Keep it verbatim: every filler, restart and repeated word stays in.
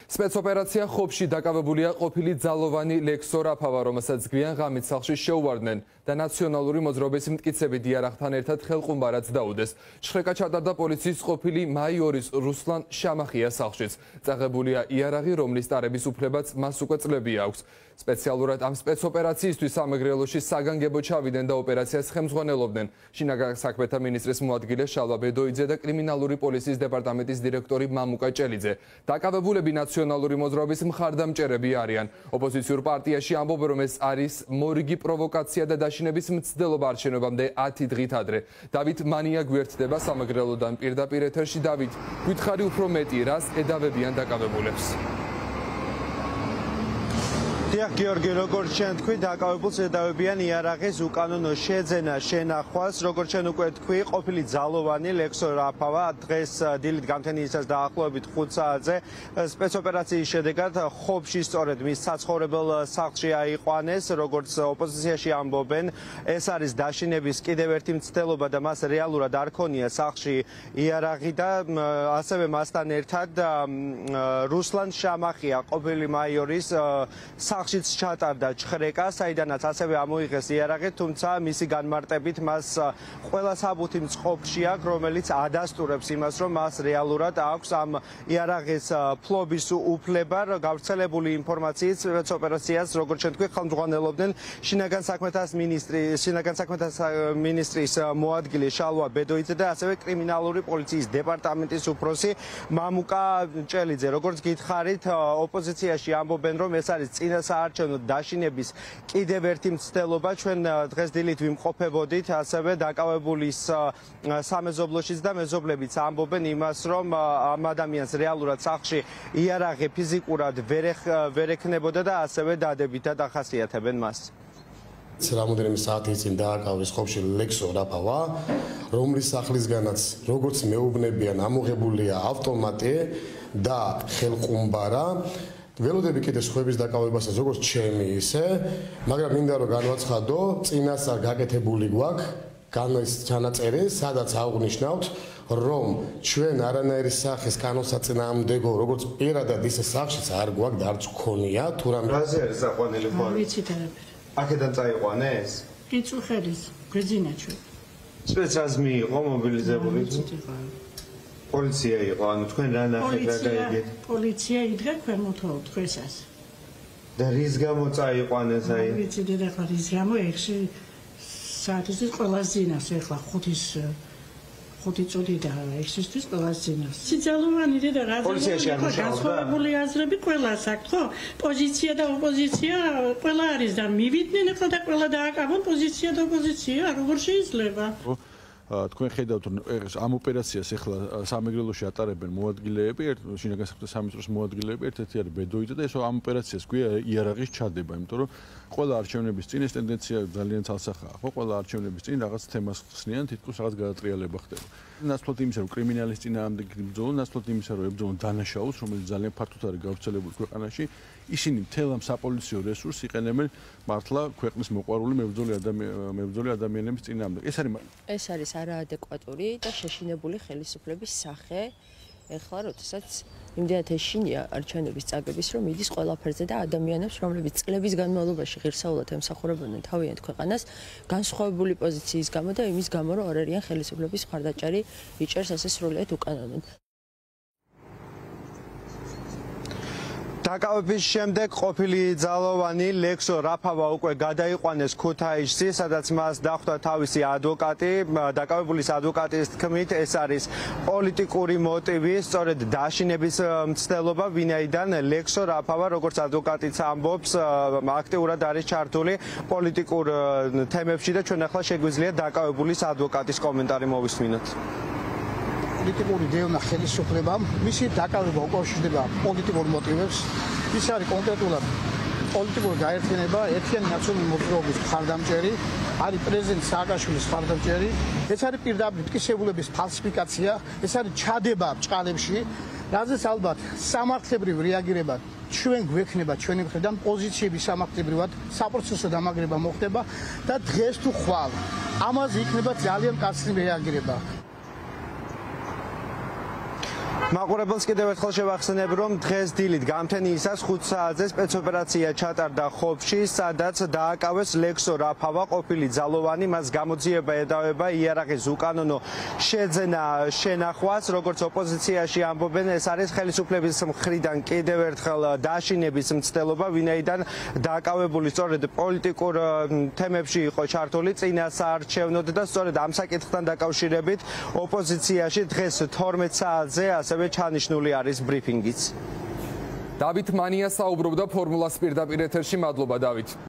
Spetsoperatsiya ხობში დაკავებულია ყოფილი ძალოვანი ლექსო რაფავა, რომელსაც გვიან ღამით სახლში შეუვარდნენ და ნაციონალური მოძრაობის მტკიცებით იარაღთან ერთად ხელყუმბარაც დაუდეს. შხრეკა ჩატარდა პოლიციის ყოფილი მაიორის რუსლან შამახიას სახლშიც. წაღებულია იარაღი, რომლის ტარების უფლებაც მას უკვე წლები აქვს. სპეციალურად ამ სპეცოპერაციისთვის სამეგრელოში საგანგებო ჩავიდნენ და ოპერაციას ხელმძღვანელობდნენ შინაგან საქმეთა მინისტრის მოადგილე შალვა ბედოიძე და კრიმინალური პოლიციის დეპარტამენტის დირექტორი მამუკა ჭელიძე. დაკავებულები ნაციონალური მოძრაობის მხარდამჭერები არიან. ოპოზიციურ პარტიაში ამბობენ, რომ ეს არის მორიგი პროვოკაცია და დაშინების მცდელობა არჩევნებამდე ათი დღით ადრე. დავით მანია გვერდდება სამეგრელოდან პირდაპირ ეთერში. დავით, გვითხარი უფრო მეტი, რას ედავებიან დაკავებულებს? დიახ, გიორგი, როგორც შენ თქვი, დაკავებულს ედავებიან იარაღის უკანონო შეძენა, შენახვას, როგორც შენ უკვე თქვი, ყოფილი ძალოვანი ლექსო რაფავა დღეს დილით გამთენიისას დაახლოებით ხუთ საათზე სპეცოპერაციის შედეგად ხობში სწორედ მის საცხოვრებელ სახლში აიყვანეს, როგორც ოპოზიციაში ამბობენ, ეს არის დაშინების კიდევ ერთი მცდელობა და მას რეალურად არ ქონია სახლში იარაღი და ასევე მასთან ერთად რუსლან შამახია, ყოფილი მაიორის სახლშიც ჩატარდა ჩხრეკა, საიდანაც ასევე ამოიღეს იარაღი, თუმცა მისი განმარტებით მას ყველა საბუთი მწყობში აქვს, რომელიც ადასტურებს იმას, რომ მას რეალურად აქვს ამ იარაღის ფლობის უფლება. გავრცელებული ინფორმაციით სპეცოპერაციას, როგორც შენ თქვი, ხელმძღვანელობდნენ შინაგან საქმეთა მინისტრი, შინაგან საქმეთა მინისტრის მოადგილე შალვა ბედოიძე და ასევე კრიმინალური პოლიციის დეპარტამენტის უფროსი მამუკა ჭელიძე. როგორც გითხარით, ოპოზიციაში ამბობენ, რომ ეს არის წინა საარჩევნო დაშინების კიდევ ერთი მცდელობა. ჩვენ დღეს დილით ვიმყოფებოდით ასევე დაკავებულის სამეზობლოშიც და მეზობლებიც ამბობენ იმას, რომ ამ ადამიანს რეალურად სახლში იარაღი ფიზიკურად ვერ ექნებოდა და ასევე დადებითად ახასიათებენ მას. რამოდენიმე საათის წინ დააკავეს ხობში ლექსო რაფავა, რომლის სახლისგანაც, როგორც მეუბნებიან, ამოღებულია ავტომატი და ხელყუმბარა. ველოდები კიდე სხვების დაკავებასაც, როგორც ჩემი ისე, მაგრამ მინდა რომ განვაცხადო, წინასწარ გაკეთებული გვაქვს განვის ჩანაწერი, სადაც აღვნიშნავთ, რომ ჩვენ არანაირი სახის კანონსაწინააღმდეგო, როგორც პირადად ისე სახლშიც არ გვაქვს და არც გქონია, თუ რამე. რაზე არის საყვანილი ხვალ? ვიცით არაფერი. აქედან წაიყვანეს? კიცუხელის, გვეძინა ჩვენ. სპეცრაზ მიიღო მობილიზებული? პოლიცია იყო, ანუ თქვენ რა ნახეთ, რა გაიგეთ? პოლიცია იდგა ჩვენ მოთხოვთ თქვენსას. და რის გამო წაიყვანეს აი? ვიცი და ხარ ის გამო ექვსი საათისთვის ყველას ძინავს ეხლა ხუთის ხუთი წუთი და ექვსისთვის ყველას ძინავს. სიძალოვანი და რა პოლიციაში არ მუშაობდა? განსხვავებული აზრები ყველას აქვს, ხო? პოზიცია და ოპოზიცია ყველა არის და მივიდნენ ეხლა და ყველა დააკავონ პოზიცია და ოპოზიცია, როგორ შეიძლება? თქვენ ხედავთ ამ ოპერაციას ახლა სამეგრელოში ატარებენ მოადგილეები, შინაგან საქმეთა სამინისტროს მოადგილეები, ერთ-ერთი არის ბედოიძე და ეს ამ ოპერაციას გვია იარაღის ჩადება, იმიტომ რომ ყველა არჩევნების წინ ეს ტენდენცია ძალიან ცალსახაა, ხო, ყველა არჩევნების წინ რაღაც თემას ხსნიან, თითქოს რაღაც გადატრიალება ხდება. ნაცვლად იმისა, რომ კრიმინალის წინააღმდეგ იბრძოლონ, ნაცვლად იმისა, რომ ებრძოლონ დანაშაულს, რომელიც ძალიან ფართოდ არის გავრცელებული ქვეყანაში, ისინი მთელ ამ საპოლიციო რესურსს იყენებენ მართლა ქვეყნის მოყვარული მებრძოლი ადამიანების წინააღმდეგ. ეს არის ეს არის არაადეკვატური და შეშინებული ხელისუფლების სახე. ეხლა როდესაც იმდენად ეშინია არჩევნების წაგების, რომ მიდის ყველაფერზე და ადამიანებს, რომლებიც წლების განმავლობაში ღირსეულად ემსახურებოდნენ თავიანთ ქვეყანას, განსხვავებული პოზიციის გამო და იმის გამო, რომ არ არიან ხელისუფლების მხარდაჭერი იჭერს ასე სრულიად უკანონოდ. დაკავების შემდეგ ყოფილი ძალოვანი ლექსო რაფავა უკვე გადაიყვანეს ქუთაისში, სადაც მას დახვდა თავისი ადვოკატი. დაკავებულის ადვოკატის თქმით, ეს არის პოლიტიკური მოტივი, სწორედ დაშინების მცდელობა, ვინაიდან ლექსო რაფავა, როგორც ადვოკატიც ამბობს, აქტიურად არის ჩართული პოლიტიკურ თემებში და ჩვენ ახლა შეგვიძლია დაკავებულის ადვოკატის კომენტარი მოვისმინოთ. პოლიტიკური დევნა ხელისუფლებამ, მისი დაკავება უკავშირდება პოლიტიკურ მოტივებს. ის არის კონკრეტულად პოლიტიკური გაერთიანება, ერთიანი ნაციონალური მოძრაობის მხარდამჭერი, არის პრეზიდენტ სააკაშვილის მხარდამჭერი. ეს არის პირდაპირ მტკიცებულების ფალსიფიკაცია, ეს არის ჩადება ბჭყალებში, რაზეც ალბათ სამართლებრივ რეაგირება ჩვენ გვექნება ჩვენი მხრიდან პოზიციების სამართლებრივად საპროცესო დამაგრება მოხდება და დღეს თუ ხვალ ამაზე იქნება ძალიან კაცრი რეაგირება. მაყურებელს კიდევ ერთხელ შევახსენებ, რომ დღეს დილით გამთენიისას ხუთ საათზე სპეცოპერაცია ჩატარდა ხობში, სადაც დააკავეს ლექსო რაფავა, ყოფილი ძალოვანი, მას გამოძიება ედავება იარაღის უკანონო შეძენა შენახვას, როგორც ოპოზიციაში ამბობენ, ეს არის ხელისუფლების მხრიდან კიდევ ერთხელ დაშინების მცდელობა, ვინაიდან დააკავებული სწორედ პოლიტიკურ თემებში იყო ჩართული წინასაარჩევნოდ და სწორედ ამ საკითხთან დაკავშირებით ოპოზიციაში დღეს თორმეტ საათზე ასევე ჩანიშნული არის ბრიფინგიც. დავით მანია საუბრობდა ფორმულას პირდაპირ ეთერში. მადლობა დავით.